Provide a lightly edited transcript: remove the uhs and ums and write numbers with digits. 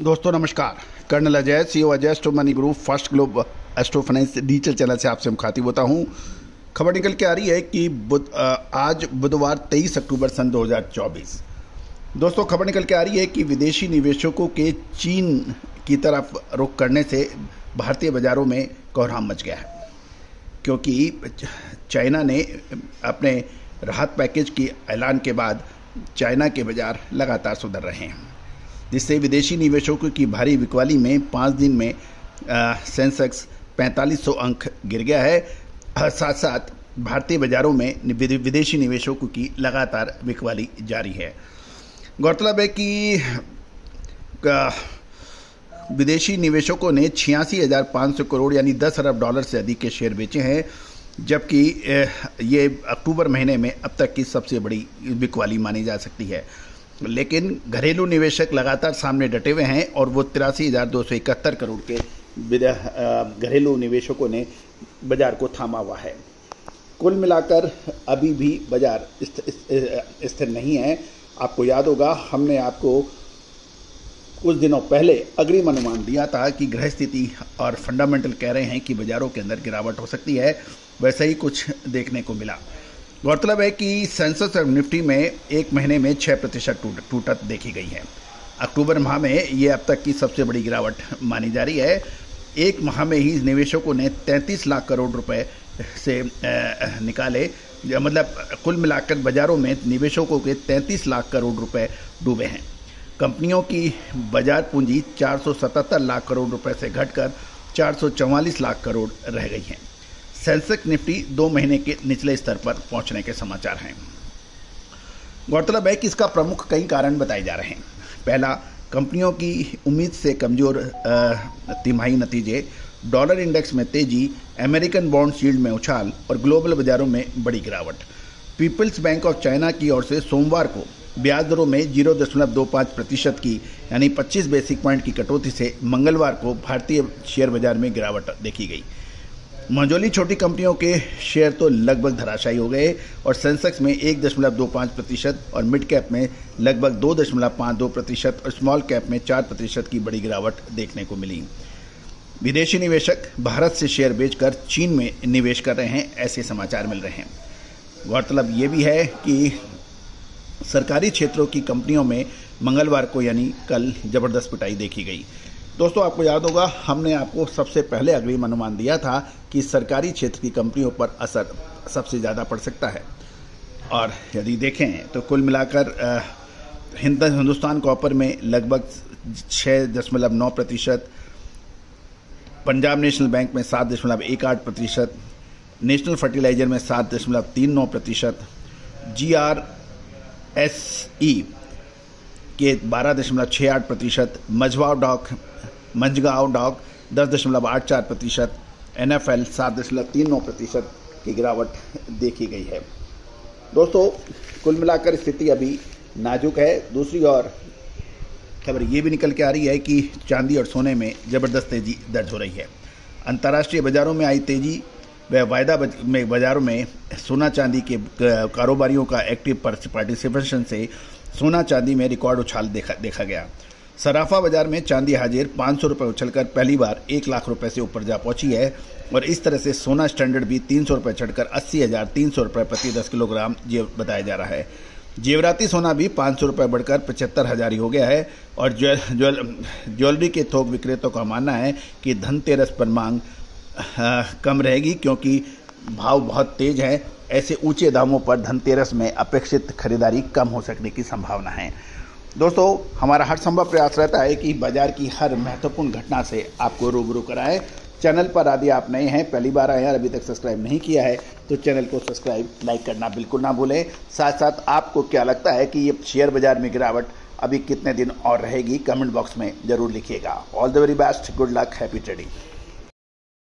दोस्तों नमस्कार। Colonel Ajay, CEO Ajay Astro Money Group First Globe Astro Finance digital channel से आपसे मुखातिब होता हूं। खबर निकल के आ रही है कि आज बुधवार 23 अक्टूबर सन 2024। दोस्तों खबर निकल के आ रही है कि विदेशी निवेशकों के चीन की तरफ रुख करने से भारतीय बाजारों में कोहराम मच गया है, क्योंकि चाइना ने अपने राहत पैकेज के ऐलान के बाद चाइना के बाजार लगातार सुधर रहे हैं, जिससे विदेशी निवेशकों की भारी बिकवाली में 5 दिन में सेंसेक्स 4500 अंक गिर गया है। साथ साथ भारतीय बाजारों में विदेशी निवेशकों की लगातार बिकवाली जारी है। गौरतलब है कि विदेशी निवेशकों ने 86,500 करोड़ यानी 10 अरब डॉलर से अधिक के शेयर बेचे हैं, जबकि ये अक्टूबर महीने में अब तक की सबसे बड़ी बिकवाली मानी जा सकती है। लेकिन घरेलू निवेशक लगातार सामने डटे हुए हैं और वो 83,271 करोड़ के घरेलू निवेशकों ने बाजार को थामा हुआ है। कुल मिलाकर अभी भी बाजार स्थिर नहीं है। आपको याद होगा, हमने आपको कुछ दिनों पहले अग्रिम अनुमान दिया था कि ग्रह स्थिति और फंडामेंटल कह रहे हैं कि बाजारों के अंदर गिरावट हो सकती है। वैसा ही कुछ देखने को मिला। गौरतलब है कि सेंसेक्स और निफ्टी में एक महीने में 6% टूटत देखी गई है। अक्टूबर माह में ये अब तक की सबसे बड़ी गिरावट मानी जा रही है। एक माह में ही निवेशकों ने 33 लाख करोड़ रुपए से निकाले, मतलब कुल मिलाकर बाजारों में निवेशकों के 33 लाख करोड़ रुपए डूबे हैं। कंपनियों की बाजार पूंजी 477 लाख करोड़ रुपए से घटकर 444 लाख करोड़ रह गई है। सेंसेक्स निफ्टी 2 महीने के निचले स्तर पर पहुंचने के समाचार हैं। गौरतलब है कि इसका प्रमुख कई कारण बताए जा रहे हैं। पहला, कंपनियों की उम्मीद से कमजोर तिमाही नतीजे, डॉलर इंडेक्स में तेजी, अमेरिकन बॉन्ड यील्ड में उछाल और ग्लोबल बाजारों में बड़ी गिरावट। पीपल्स बैंक ऑफ चाइना की ओर से सोमवार को ब्याज दरों में 0.25% की यानी 25 बेसिक पॉइंट की कटौती से मंगलवार को भारतीय शेयर बाजार में गिरावट देखी गई। मझोली छोटी कंपनियों के शेयर तो लगभग धराशायी हो गए और सेंसेक्स में 1.25% और मिड कैप में लगभग 2.52% और स्मॉल कैप में 4% की बड़ी गिरावट देखने को मिली। विदेशी निवेशक भारत से शेयर बेचकर चीन में निवेश कर रहे हैं, ऐसे समाचार मिल रहे हैं। गौरतलब ये भी है कि सरकारी क्षेत्रों की कंपनियों में मंगलवार को यानी कल जबरदस्त पिटाई देखी गई। दोस्तों आपको याद होगा, हमने आपको सबसे पहले अग्रिम अनुमान दिया था कि सरकारी क्षेत्र की कंपनियों पर असर सबसे ज़्यादा पड़ सकता है। और यदि देखें तो कुल मिलाकर हिंदुस्तान कॉपर में लगभग 6.9%, पंजाब नेशनल बैंक में 7.18%, नेशनल फर्टिलाइजर में 7.39%, GRSE के 12.68%, मंझगांव डॉक 10.84%, NFL 7.39% की गिरावट देखी गई है। दोस्तों कुल मिलाकर स्थिति अभी नाजुक है। दूसरी ओर खबर ये भी निकल के आ रही है कि चांदी और सोने में ज़बरदस्त तेजी दर्ज हो रही है। अंतर्राष्ट्रीय बाजारों में आई तेजी व वायदा में बाजारों में सोना चांदी के कारोबारियों का एक्टिव पार्टिसिपेशन से सोना चांदी में रिकॉर्ड उछाल देखा गया। सराफा बाजार में चांदी हाजिर 500 रुपये उछलकर पहली बार 1 लाख रुपए से ऊपर जा पहुंची है और इस तरह से सोना स्टैंडर्ड भी 300 रुपये चढ़कर 80,300 रुपये प्रति 10 किलोग्राम बताया जा रहा है। जेवराती सोना भी 500 रुपये बढ़कर 75,000 ही हो गया है और ज्वेलरी के थोक विक्रेताओं का मानना है कि धनतेरस पर मांग कम रहेगी, क्योंकि भाव बहुत तेज है। ऐसे ऊंचे दामों पर धनतेरस में अपेक्षित खरीदारी कम हो सकने की संभावना है। दोस्तों हमारा हर संभव प्रयास रहता है कि बाजार की हर महत्वपूर्ण घटना से आपको रूबरू कराएं। चैनल पर यदि आप नए हैं, पहली बार आए हैं और अभी तक सब्सक्राइब नहीं किया है तो चैनल को सब्सक्राइब लाइक करना बिल्कुल ना भूलें। साथ साथ आपको क्या लगता है कि ये शेयर बाजार में गिरावट अभी कितने दिन और रहेगी, कमेंट बॉक्स में जरूर लिखिएगा। All the very best, good luck, happy trading.